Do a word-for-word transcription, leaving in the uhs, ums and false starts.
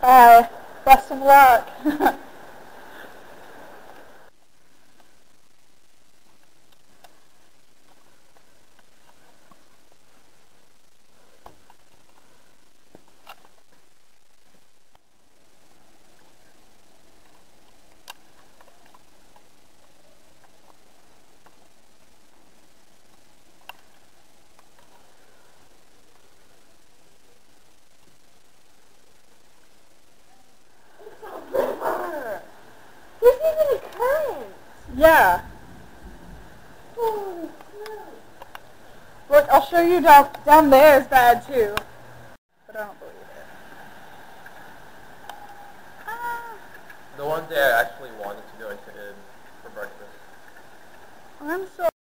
Bye. Best of luck. There's even a current. Yeah. Holy Look, I'll show you down down there is bad too. But I don't believe it. Ah. The one day I actually wanted to go into id for breakfast. I'm so